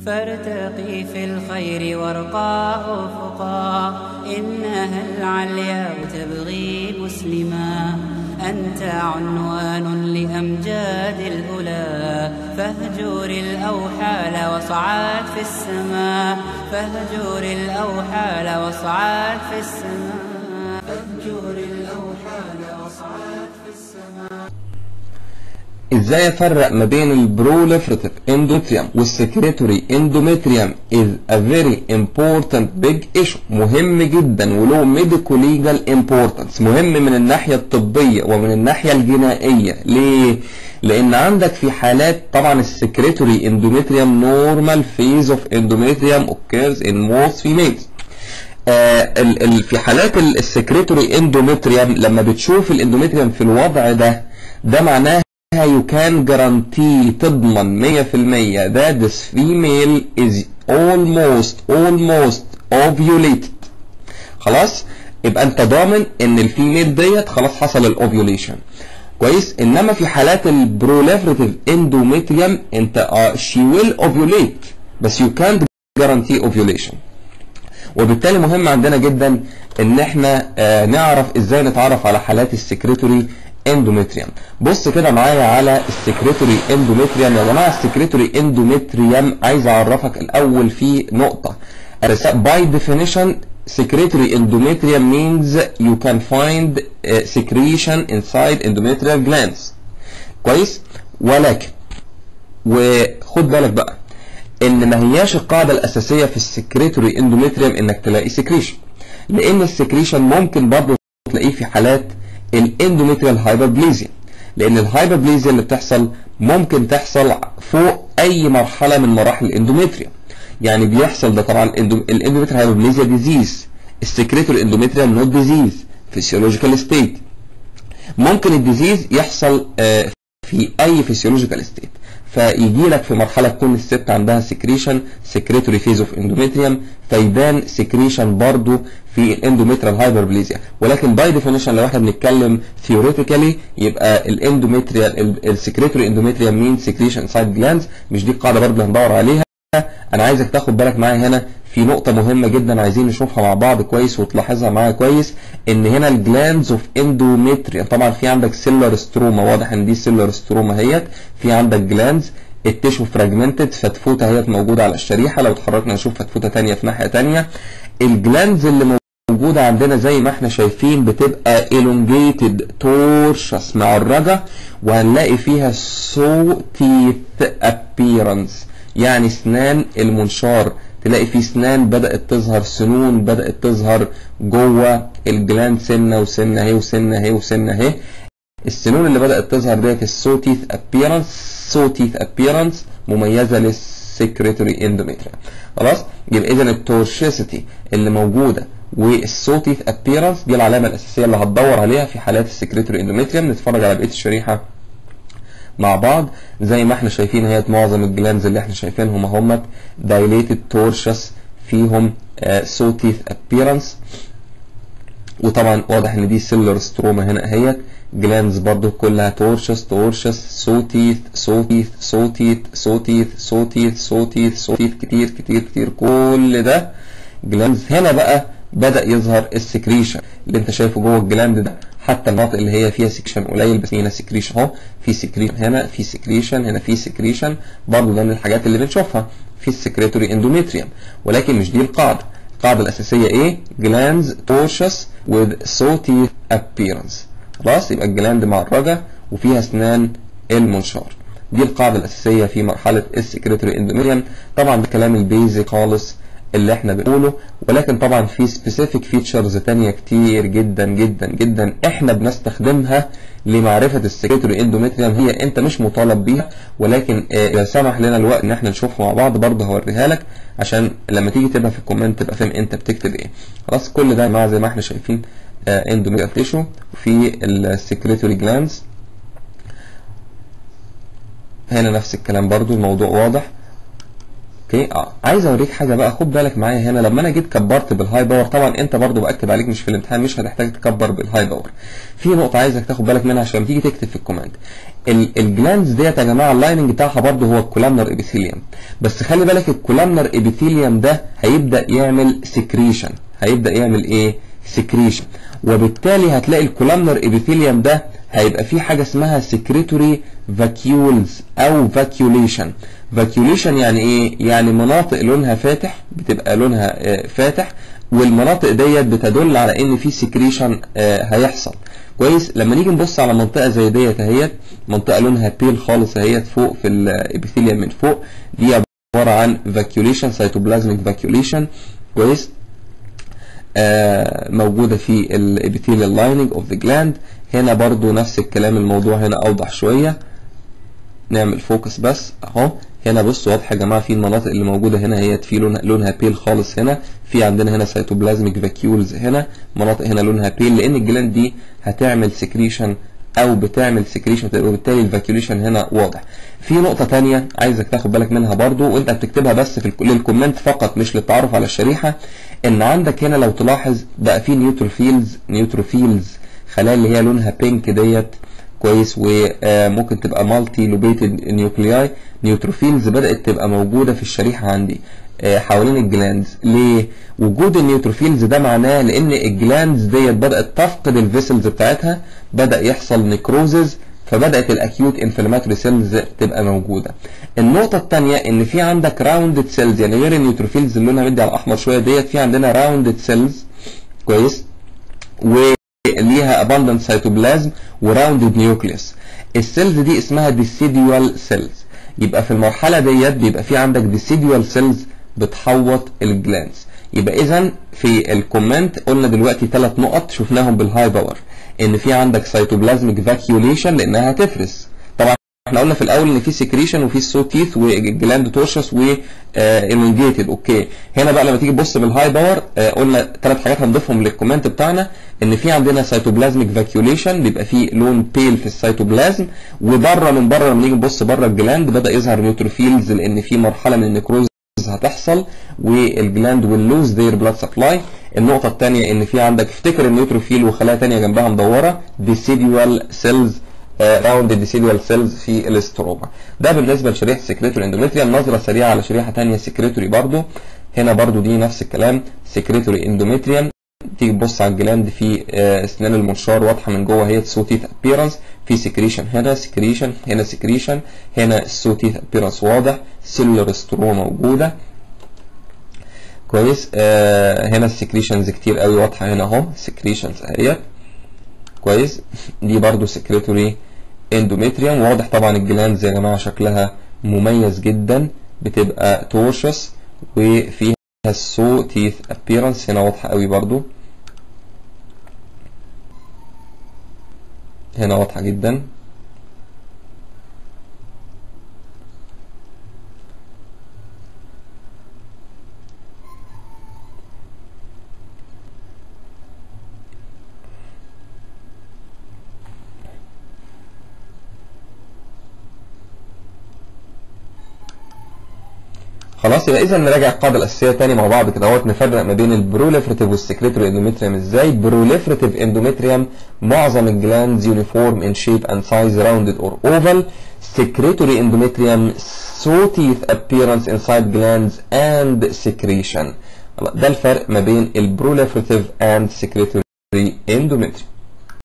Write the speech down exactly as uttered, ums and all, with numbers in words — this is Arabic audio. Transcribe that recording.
فارتقي في الخير وارقى أفقا، إنها العلياء تبغي مسلما. أنت عنوان لأمجاد الأولى، فاهجر الأوحال واصعد في السماء. فاهجر الأوحال واصعد في السماء. فاهجر الأوحال واصعد في السماء. ازاي افرق ما بين البروليفريتيف اندوميتريوم والسكريتوري اندوميتريوم is a very important big issue، مهم جدا وله ميديكو ليجال امبورتنس، مهم من الناحيه الطبيه ومن الناحيه الجنائيه. ليه؟ لان عندك في حالات طبعا السكريتوري اندوميتريوم نورمال فيز اوف اندوميتريوم occurs in most females. آه ال ال في حالات السكريتوري اندوميتريوم لما بتشوف الاندوميتريوم في الوضع ده، ده معناه you can guarantee تضمن مية في المية that this female is almost almost ovulated. خلاص يبقى انت ضامن ان الفيميل ديت خلاص حصل الاوفيوليشن كويس. انما في حالات البروليفريتيف اندوميتريوم انت اه she will ovulate بس you can't guarantee ovulation. وبالتالي مهم عندنا جدا ان احنا آه نعرف ازاي نتعرف على حالات السكريتوري اندوميتريوم. بص كده معايا على السكريتوري اندوميتريوم. يا جماعه السكريتوري اندوميتريوم عايز اعرفك الاول في نقطه. by definition secretory endometrium means you can find uh, secretion inside endometrial glands. كويس. ولكن وخد بالك بقى ان ما هياش القاعده الاساسيه في السكريتوري اندوميتريوم انك تلاقي سكريشن، لان السكريشن ممكن برضه تلاقيه في حالات الاندوميتريال هايبربليزيا، لان الهايبربليزيا اللي بتحصل ممكن تحصل فوق اي مرحله من مراحل الاندوميتريا. يعني بيحصل ده طبعا الاندوميتريال هايبربليزيا ديزيز، السكريتوري اندوميتريال نوت ديزيز فيسيولوجيكال ستيت. ممكن الديزيز يحصل في اي فيسيولوجيكال ستيت، فيجي لك في مرحله تكون الست عندها سكريشن سكريتوري فيز اوف اندوميتريوم، فيبان سكريشن برضو في الاندوميتريال هايبربليزيا. ولكن باي ديفينيشن لو احنا بنتكلم ثيوريتيكالي يبقى الاندوميتريال السكريتوري اندوميتريوم مين سكريشن سايد جلاندز، مش دي القاعده برضو هندور عليها. انا عايزك تاخد بالك معايا هنا في نقطه مهمه جدا عايزين نشوفها مع بعض كويس وتلاحظها معايا كويس، ان هنا الجلاندز اوف اندوميتريوم طبعا في عندك سيلر ستروما، واضح ان دي سيلر ستروما اهيت، في عندك جلاندز التيشو فراجمنتد، فتفوته اهيت موجوده على الشريحه، لو اتحركنا نشوف فتفوته ثانيه في ناحيه ثانيه. الجلاندز اللي موجوده عندنا زي ما احنا شايفين بتبقى elongated tortuous معرجه، وهنلاقي فيها saw teeth appearance يعني اسنان المنشار، تلاقي في اسنان بدات تظهر، سنون بدات تظهر جوه الجلاند، سنه وسنه اهي وسنه اهي وسنه اهي. السنون اللي بدات تظهر ديت السو تيث ابييرنس، سو تيث ابييرنس مميزه للسكريتوري اندوميتريوم. خلاص يبقى اذا التورشيسيتي اللي موجوده والسو تيث ابييرنس دي العلامه الاساسيه اللي هتدور عليها في حالات السكريتوري اندوميتريوم. نتفرج على بقيه الشريحه مع بعض. زي ما احنا شايفين اهيت معظم الجلاندز اللي احنا شايفينهم اهمت dilated tortuous فيهم سو تيث ابييرنس، وطبعا واضح ان دي سيلر ستروما هنا اهيت. جلاندز برضو كلها تورشس تورشس سو تيث سو تيث سو تيث سو تيث سو تيث سو تيث سو تيث كتير كتير كتير، كل ده جلاندز. هنا بقى بدأ يظهر السكريشن اللي انت شايفه جوه الجلاند ده، حتى المناطق اللي هي فيها سكريشن قليل بس هنا سكريشن اهو، في سكريشن هنا، في سكريشن هنا، في سكريشن برضو. ده من الحاجات اللي بنشوفها في السكريتوري اندوميتريوم، ولكن مش دي القاعده. القاعده الاساسيه ايه؟ جلاندز تورشس with saw teeth appearance. خلاص يبقى الجلاند معرجه وفيها اسنان المنشار، دي القاعده الاساسيه في مرحله السكريتوري اندوميتريوم. طبعا ده كلام البيزك خالص اللي احنا بنقوله، ولكن طبعا في سبيسيفيك فيتشرز تانية كتير جدا جدا جدا احنا بنستخدمها لمعرفه السكريتوري اندوميتريوم، هي انت مش مطالب بيها، ولكن اذا سمح لنا الوقت ان احنا نشوفها مع بعض برضه هوريها لك عشان لما تيجي تبقى في الكومنت تبقى فاهم انت بتكتب ايه. خلاص كل ده يا جماعه زي ما احنا شايفين اندوميتريال تيشو في السكريتوري جلاندز. هنا نفس الكلام برضه، الموضوع واضح. اوكي اه عايز اوريك حاجه بقى، خد بالك معايا هنا لما انا جيت كبرت بالهاي باور، طبعا انت برضو باكد عليك مش في الامتحان مش هتحتاج تكبر بالهاي باور. في نقطه عايزك تاخد بالك منها عشان تيجي تكتب في الكومنت. الجلاندز ديت يا جماعه اللايننج بتاعها برضو هو الكولامنر ابيثيليوم، بس خلي بالك الكولامنر ابيثيليوم ده هيبدا يعمل سكريشن، هيبدا يعمل ايه؟ سكريشن، وبالتالي هتلاقي الكولامنر ابيثيليوم ده هيبقى في حاجه اسمها سكريتوري فاكيولز او فاكيوليشن. فاكيوليشن يعني ايه؟ يعني مناطق لونها فاتح، بتبقى لونها فاتح، والمناطق ديت بتدل على ان في سكريشن هيحصل. كويس؟ لما نيجي نبص على منطقه زي ديت اهيت، منطقه لونها بيل خالص اهيت فوق في الابيثيليوم من فوق، دي عباره عن فاكيوليشن، سيتوبلازميك فاكيوليشن. كويس؟ آه موجوده في الابيثيليال لايننج اوف ذا جلاند. هنا برضو نفس الكلام، الموضوع هنا اوضح شويه، نعمل فوكس بس اهو. هنا بصوا واضح يا جماعه في المناطق اللي موجوده هنا هي في لونها لونها بيل خالص. هنا في عندنا هنا سيتوبلازميك فاكيولز، هنا مناطق هنا لونها بيل لان الجلاند دي هتعمل سكريشن او بتعمل سكريشن، وبالتالي الفاكيوليشن هنا واضح. في نقطه ثانيه عايزك تاخد بالك منها برضو، وانت بتكتبها بس في للكومنت فقط مش للتعرف على الشريحه، ان عندك هنا لو تلاحظ بقى في نيوتروفيلز، نيوتروفيلز خلايا اللي هي لونها بينك ديت. كويس؟ وممكن تبقى مالتي لوبيتد نيوكلياي، نيوتروفيلز بدات تبقى موجوده في الشريحه عندي حوالين الجلاندز. ليه وجود النيوتروفيلز ده؟ معناه لان الجلاندز ديت بدات تفقد الفيسلز بتاعتها، بدا يحصل نيكروزز، فبدات الاكيوت انفلاماتوري سيلز تبقى موجوده. النقطه الثانيه ان في عندك راوندد سيلز، يعني غير النيوتروفيلز اللي لونها مدي على الاحمر شويه ديت، في عندنا راوندد سيلز. كويس؟ و ليها abundant cytoplasm وراوندد نيوكليوس. السيلز دي اسمها decidual cells. يبقى في المرحله ديت بيبقى في عندك decidual cells بتحوط الجلاندز. يبقى اذا في الكومنت قلنا دلوقتي ثلاث نقط شفناهم بالهاي باور، ان في عندك cytoplasmic vacuolation لانها هتفرز. طبعا احنا قلنا في الاول ان في سكريشن وفي السوتيث والجلاند تورشس والانجيتد. اوكي هنا بقى لما تيجي تبص بالهاي باور آه قلنا ثلاث حاجات هنضيفهم للكومنت بتاعنا، ان في عندنا سيتوبلازميك فاكيوليشن بيبقى فيه لون بيل في السيتوبلازم، وبره من بره لما نيجي نبص بره الجلاند بدا يظهر نيوتروفيلز لان في مرحله من النيكروز هتحصل والجلاند واللوز دير بلاد سبلاي. النقطه الثانيه ان في عندك افتكر النيوتروفيل وخلايا ثانيه جنبها مدوره ديسيديوال سيلز راوند ديسيديوال سيلز في الاستروما. ده بالنسبه لشريحه سكريتوري اندوميتريوم. نظره سريعه على شريحه ثانيه سكريتوري برضو، هنا برضو دي نفس الكلام سكريتوري اندوميتريوم. تيجي تبص على الجلاند في اسنان المنشار واضحه من جوه هي سوتيث ابيرنس، في سكريشن هنا سكريشن هنا سكريشن هنا السوتيث ابيرنس واضح، سيلولر ستروما موجوده. كويس؟ آه هنا السكريشنز كتير قوي واضحه هنا اهو سكريشنز اهيت. كويس؟ دي برضو سكريتوري اندوميتريوم. واضح طبعا الجلاندز يا جماعه شكلها مميز جدا، بتبقى تورشس وفيها السو تيث ابيرنس هنا واضحه قوي برضو، هنا واضحه جدا. خلاص يبقى اذا نراجع القاعده الاساسيه تاني مع بعض كده اهوت، نفرق ما بين البروليفريتيف والسكريتوري اندوميتريوم ازاي. بروليفريتيف اندوميتريوم معظم الجلاندز يونيفورم ان شيب اند سايز راوندد اور اوفال. سكريتوري اندوميتريوم سوتيث ابيرنس انسايد جلاندز اند سكريشن. ده الفرق ما بين البروليفريتيف اند سكريتوري اندوميتريوم.